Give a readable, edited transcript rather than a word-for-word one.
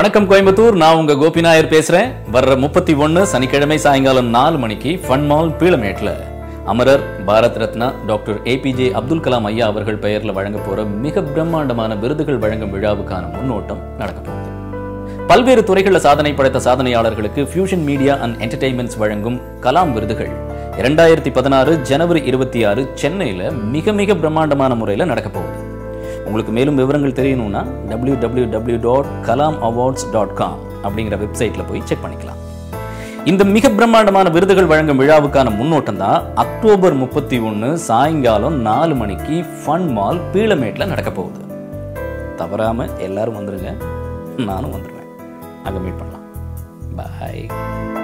வணக்கம் கோயம்புத்தூர், நான் உங்க கோபி நாயர் பேசுறேன். வர்ற 31 சனிக்கிழமை சாயங்காலம் 4 மணிக்கு ஃபன் மால் பீளமேட்ல அமரர் பாரத் ரத்னா டாக்டர் A.P.J அப்துல் கலாம் ஐயா அவர்கள் பெயர்ல வழங்க போற மிக பிரம்மாண்டமான விருதுகள் வழங்கும் விழாவுக்கான முன்னோட்டம் நடக்க போகுது. பல்வேறு துறைகளில் சாதனை படைத்த சாதனையாளர்களுக்கு ஃபியூஷன் மீடியா அண்ட் என்டர்டெயின்மெண்ட்ஸ் வழங்கும் கலாம் விருதுகள் 2016 ஜனவரி 26 சென்னையில மிக மிக பிரம்மாண்டமான முறையில் நடக்க போகுது. உங்களுக்கு மேலும் விவரங்கள் தெரியணும்னா www.kalamawards.com அப்படிங்கிற வெப்சைட்ல போய் செக் பண்ணிக்கலாம். இந்த மிக பிரம்மாண்டமான விருதுகள் வழங்கும் விழாவுக்கான முன்னோட்டம் தான் அக்டோபர் 31 சாயங்காலம் 4 மணிக்கு ஃபன் மால் பீளமேட்ல நடக்க போகுது. தவறாம எல்லாரும் வந்துருங்க, நானும் வந்துருவேன். அங்க மீட் பண்ணலாம். பாய்.